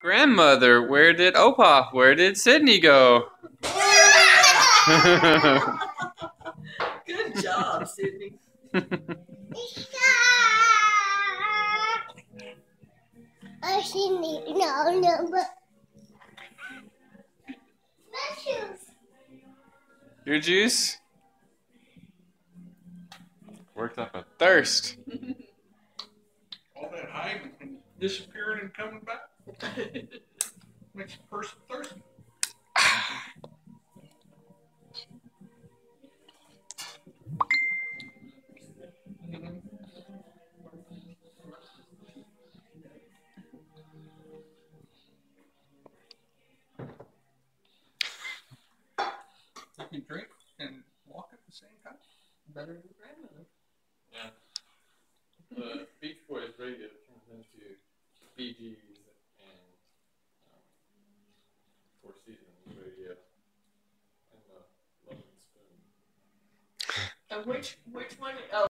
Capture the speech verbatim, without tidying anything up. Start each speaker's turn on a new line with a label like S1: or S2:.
S1: grandmother? Where did Opa? Where did Sydney go?
S2: Good job, Sydney.
S3: Oh, Sydney, no, no, but my shoes.
S1: Your juice? Worked up a thirst.
S4: All that hiding and disappearing and coming back makes a person thirsty. You can drink and walk at the same time.
S2: Better than grandmother.
S1: Yeah. The Beach Boys radio turns into Bee Gees and um, Four Seasons radio and the Loving Spoon.
S2: And which which one? Oh.